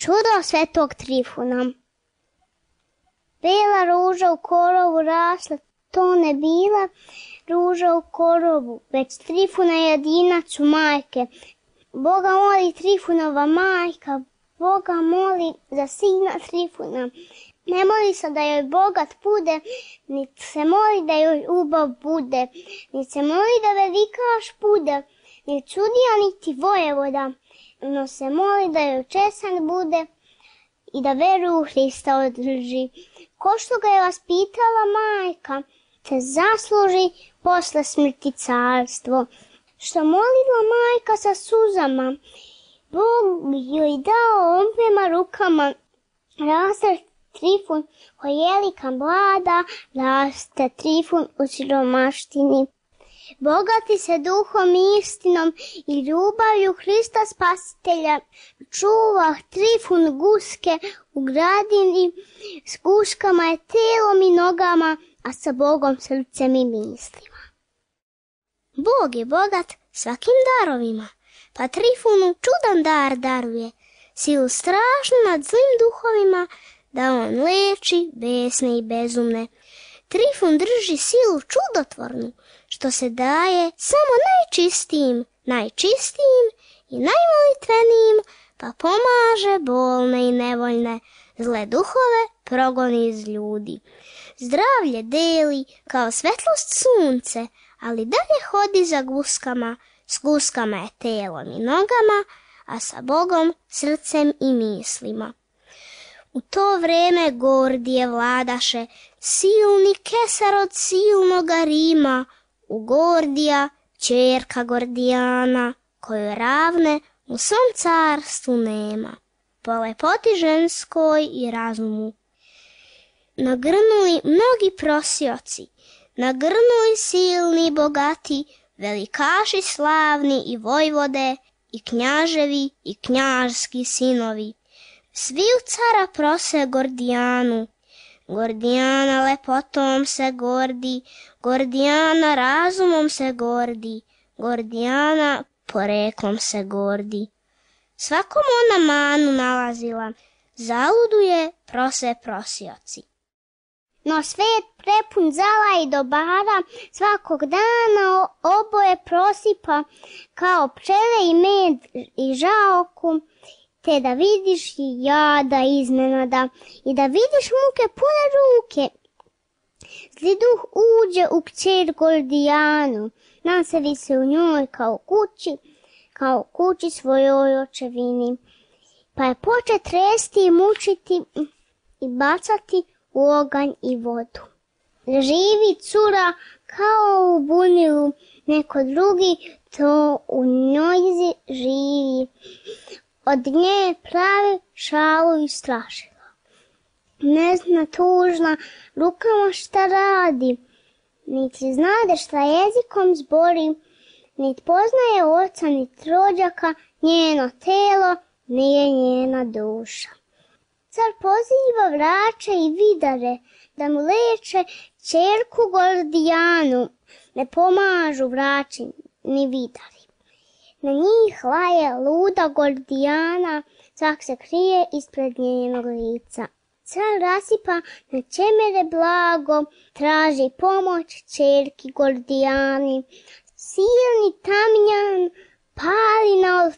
Čudo svetog Trifuna. Bela ruža u korovu rasla, to ne bila ruža u korovu, već Trifuna jedinac u majke. Boga moli Trifunova majka, Boga moli za sina Trifuna. Ne moli se da joj bogat bude, niti se moli da joj ubav bude, niti se moli da velikaš bude, niti sudija, niti vojevoda, no se moli da joj čestan bude i da veru u Hrista održi. Ko što ga je vaspitala majka, te zasluži posle smrti carstvo. Što molila majka sa suzama, Bog joj dao obema rukama. Raste Trifun hojelika mlada, raste Trifun u siromaštini. Bogati se duhom i istinom i ljubavlju Hrista Spasitelja. Čuva Trifun guske u gradini, s guskama je telom i nogama, a sa Bogom srcem i mislima. Bog je bogat svakim darovima, pa Trifunu čudan dar daruje, silu strašnu nad zlim duhovima, da on leči besne i bezumne. Trifun drži silu čudotvornu, što se daje samo najčistijim i najmolitvenijim, pa pomaže bolne i nevoljne, zle duhove progoni iz ljudi. Zdravlje deli kao svetlost sunce, ali dalje hodi za guskama, s guskama je telom i nogama, a sa Bogom srcem i mislima. U to vreme Gordije vladaše, silni kesar od silnoga Rima, u Gordija, ćerka Gordijana, kojoj ravne u svom carstvu nema, po lepoti ženskoj i razumu. Nagrnuli mnogi prosioci, nagrnuli silni bogati, velikaši slavni i vojvode, i knjaževi i knjažski sinovi. Svi u cara prose Gordijanu. Gordijana lepotom se gordi, Gordijana razumom se gordi, Gordijana poreklom se gordi. Svakom ona manu nalazila, zaluduje prose prosioci. No svet prepun zala i dobara, svakog dana oboje prosipa, kao pčele i med i žaoku, te da vidiš i jada iznenada i da vidiš muke pune ruke. Zli duh uđe u kćer Gordijanu, nasevi se u njoj kao kući svojoj očevini, pa je poče tresti i mučiti i bacati u oganj i vodu. Živi cura kao u bunilu, neko drugi to u njoj živi. Od nje pravi šalu i strašila. Ne zna tužna rukama šta radi, niti znade šta jezikom zbori, niti poznaje oca niti rođaka, njeno telo nije njena duša. Car poziva vrače i vidare da mu leče ćerku Gordijanu, ne pomažu vrači ni vidari. Na njih laje luda Gordijana, svak se krije ispred njenog lica. Car rasipa na čemere blago, traži pomoć ćerki Gordijani. Silni tamjan pali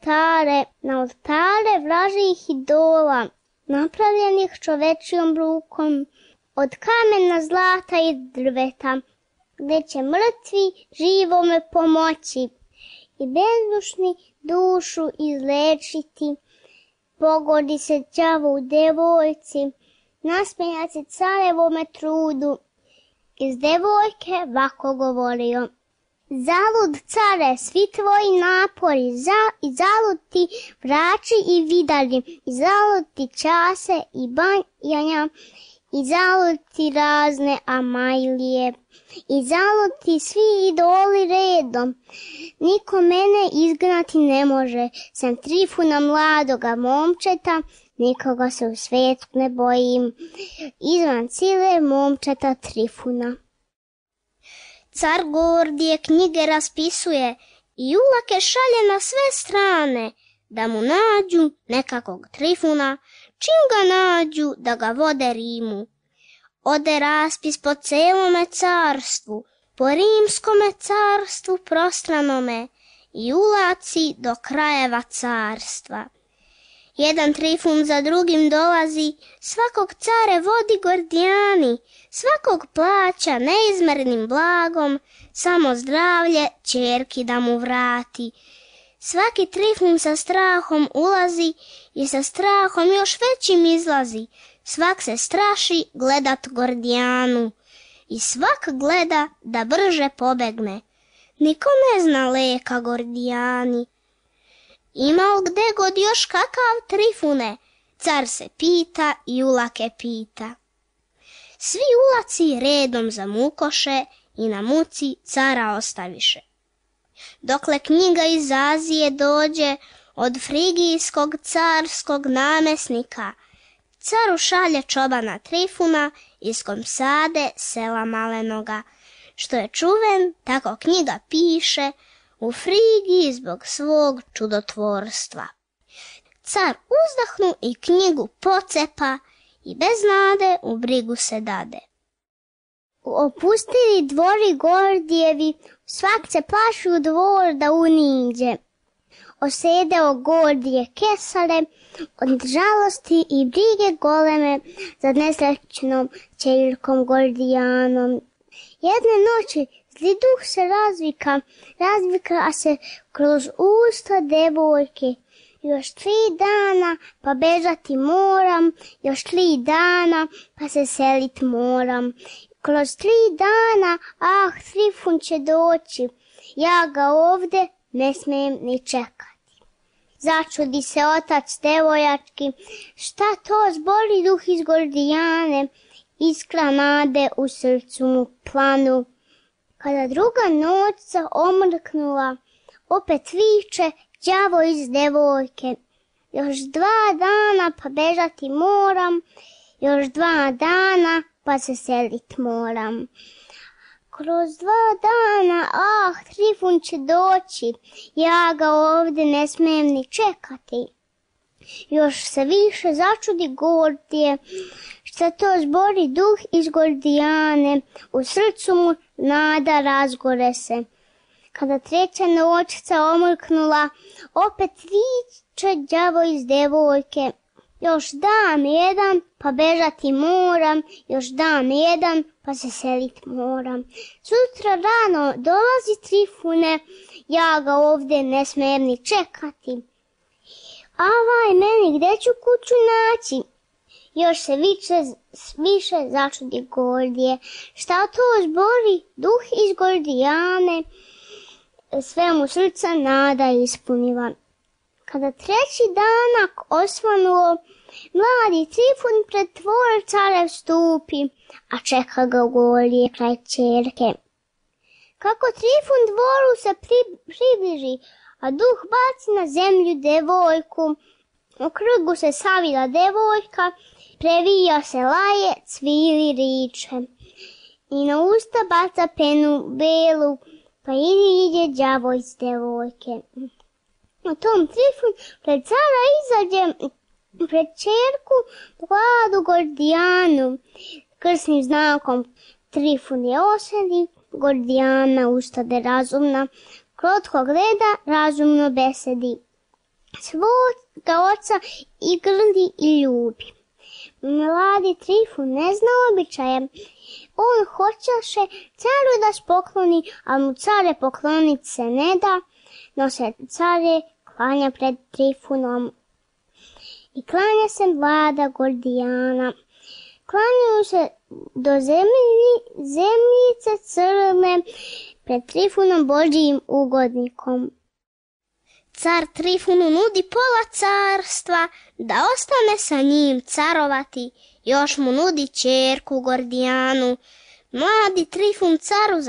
na oltare vražih idola, napravljenih čovečijom rukom, od kamena, zlata i drveta, gdje će mrtvi živome pomoći i bezdušni dušu izlečiti. Pogodi se đavo u devojci, nasmeja se carevome trudu. Iz devojke vako govorio: zalud care, svi tvoji napori, i zalud ti vrači i vidari, i zalud ti čase i banjanja, i zalud ti razne amajlije, i zalud ti svi idoli redom. Niko mene izgnati ne može, sam Trifuna mladoga momčeta, nikoga se u svijetu ne bojim, izvan sile momčeta Trifuna. Car Gordije knjige raspisuje i ulake šalje na sve strane, da mu nađu nekakvog Trifuna, čim ga nađu da ga vode Rimu. Ode raspis po celome carstvu, po rimskome carstvu prostranome i ulaci do krajeva carstva. Jedan Trifun za drugim dolazi, svakog care vodi Gordijani, svakog plaća neizmernim blagom, samo zdravlje ćerki da mu vrati. Svaki Trifun sa strahom ulazi i sa strahom još većim izlazi. Svak se straši gledat Gordijanu i svak gleda da brže pobegne. Niko ne zna leka Gordijani. Ima li gde god još kakav Trifune? Car se pita i ulake pita. Svi ulaci redom zamukoše i na muci cara ostaviše. Dokle knjiga iz Azije dođe od frigijskog carskog namesnika, caru šalje čobana Trifuna iz Komsade sela Malenoga, što je čuven, tako knjiga piše, u Frigiji zbog svog čudotvorstva. Car uzdahnu i knjigu pocepa i bez nade u brigu se dade. Opustili dvori Gordijevi, svak se plaši u dvor da uniđe. Osedeo Gordije kesare, od žalosti i brige goleme za nesrećnom ćerkom Gordijanom. Jedne noći zli duh se razvika se kroz usta devojke. Još 3 dana pa bežati moram, još 3 dana pa se selit moram. Kroz 3 dana, Trifun će doći, ja ga ovde ne smijem ni čekati. Začudi se otac devojački, šta to zbori duh iz Gordijane, iskra nade u srcu mu planu. Kada druga noć se omrknula, opet viče đavo iz devojke. Još 2 dana pa bežati moram, još 2 dana pa se selit moram. Kroz 2 dana, Trifun će doći, ja ga ovde ne smijem ni čekati. Još se više začudi Gordije, šta to zbori duh iz Gordijane, u srcu mu nada razgore se. Kada 3. noćca omrknula, opet viče đavo iz devojke. Još dan jedan pa bežati moram, još dan jedan pa se selit moram. Sutra rano dolazi Trifune, ja ga ovde ne smijem ni čekati. Meni gde ću kuću naći? Još se više začudi Gordije, šta to zbori duh iz Gordijane, sve mu srca nada ispunila. Kada 3. danak osvanuo, mladi Trifun pred dvor carev stupi, a čeka ga Gordije kraj ćerke. Kako Trifun dvoru se približi, a duh baci na zemlju devojku, u krugu se savila devojka, previja se laje, cvili riče. I na usta baca penu belu, pa ide đavo iz devojke. U tom Trifun pred cara izađe pred ćerku mladu Gordijanu. Krsnim znakom Trifun je osedi, Gordijana ustade razumna, krotko gleda, razumno besedi. Svoga oca i grdi i ljubi. Mladi Trifun ne zna običaje. On hoćaše caru da spokloni, ali mu care poklonit se ne da, no se care klanja pred Trifunom. I klanja se mlada Gordijana. Klanjaju se do zemljice crne pred Trifunom Božjim ugodnikom. Car Trifunu nudi pola carstva da ostane sa njim carovati, još mu nudi ćerku Gordijanu. Mladi Trifun caru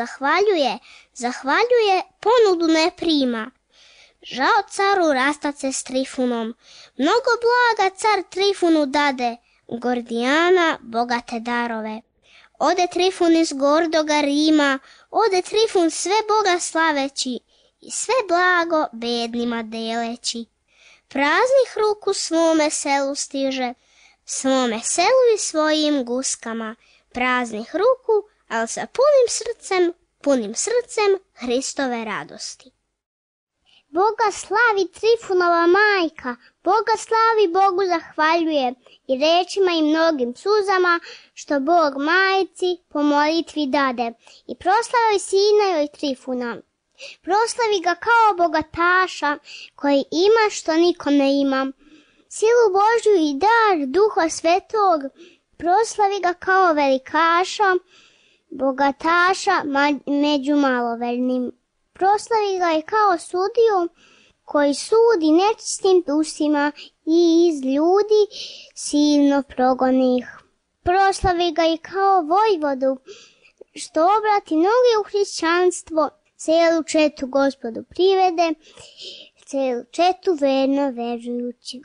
zahvaljuje, ponudu ne prima. Žao caru rastat se s Trifunom, mnogo blaga car Trifunu dade, Gordijana bogate darove. Ode Trifun iz gordoga Rima, ode Trifun sve Boga slaveći i sve blago bednima deleći. praznih ruku svome selu stiže, svome selu i svojim guskama, praznih ruku, ali sa punim srcem Hristove radosti. Boga slavi Trifunova majka, Boga slavi, Bogu zahvaljuje i rečima i mnogim suzama, što Bog majci po molitvi dade. I proslavi sina joj Trifuna. Proslavi ga kao bogataša, koji ima što niko ne ima. Silu Božju i dar Duha Svetog, proslavi ga kao velikaša, bogataša među malovernim. Proslavi ga i kao sudiju koji sudi nečistim dusima i iz ljudi silno progoni ih. Proslavi ga i kao vojvodu što obrati mnoge u hrišćanstvo, celu četu Gospodu privede, celu četu verno verujućih.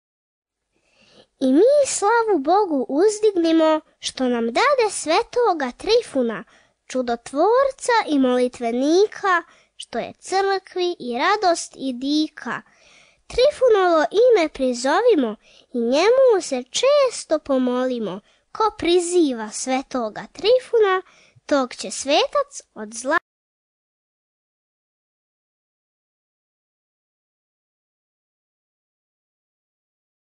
I mi slavu Bogu uzdignimo što nam dade svetoga Trifuna, čudotvorca i molitvenika, što je crkvi i radost i dika. Trifunovo ime prizovimo i njemu se često pomolimo. Ko priziva svetoga Trifuna, tog će svetac od zla